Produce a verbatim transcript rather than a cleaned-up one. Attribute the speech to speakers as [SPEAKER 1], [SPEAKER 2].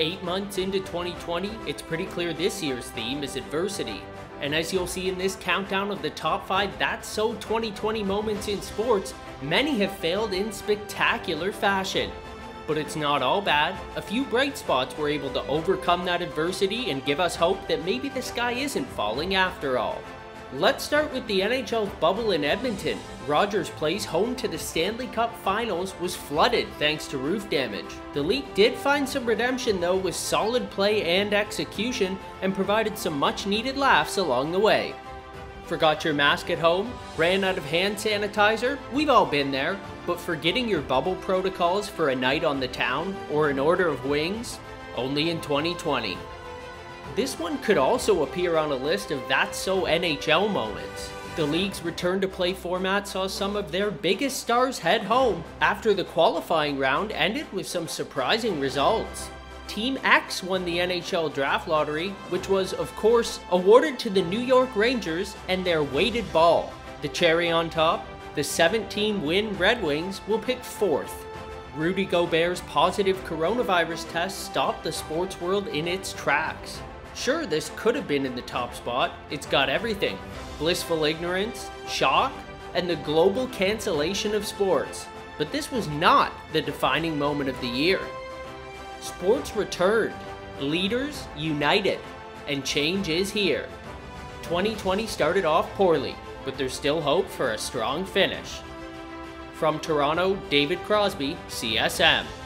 [SPEAKER 1] eight months into twenty twenty, it's pretty clear this year's theme is adversity. And as you'll see in this countdown of the top five That's So twenty twenty moments in sports, many have failed in spectacular fashion. But it's not all bad. A few bright spots were able to overcome that adversity and give us hope that maybe the sky isn't falling after all. Let's start with the N H L's bubble in Edmonton. Rogers Place, home to the Stanley Cup Finals, was flooded thanks to roof damage. The league did find some redemption though with solid play and execution, and provided some much needed laughs along the way. Forgot your mask at home? Ran out of hand sanitizer? We've all been there. But forgetting your bubble protocols for a night on the town or an order of wings? Only in twenty twenty. This one could also appear on a list of That's So N H L moments. The league's return to play format saw some of their biggest stars head home after the qualifying round ended with some surprising results. Team X won the N H L draft lottery, which was, of course, awarded to the New York Rangers and their weighted ball. The cherry on top, the seventeen win Red Wings will pick fourth. Rudy Gobert's positive coronavirus test stopped the sports world in its tracks. Sure, this could have been in the top spot. It's got everything: blissful ignorance, shock, and the global cancellation of sports. But this was not the defining moment of the year. Sports returned, leaders united, and change is here. twenty twenty started off poorly, but there's still hope for a strong finish. From Toronto, David Crosby, C S M.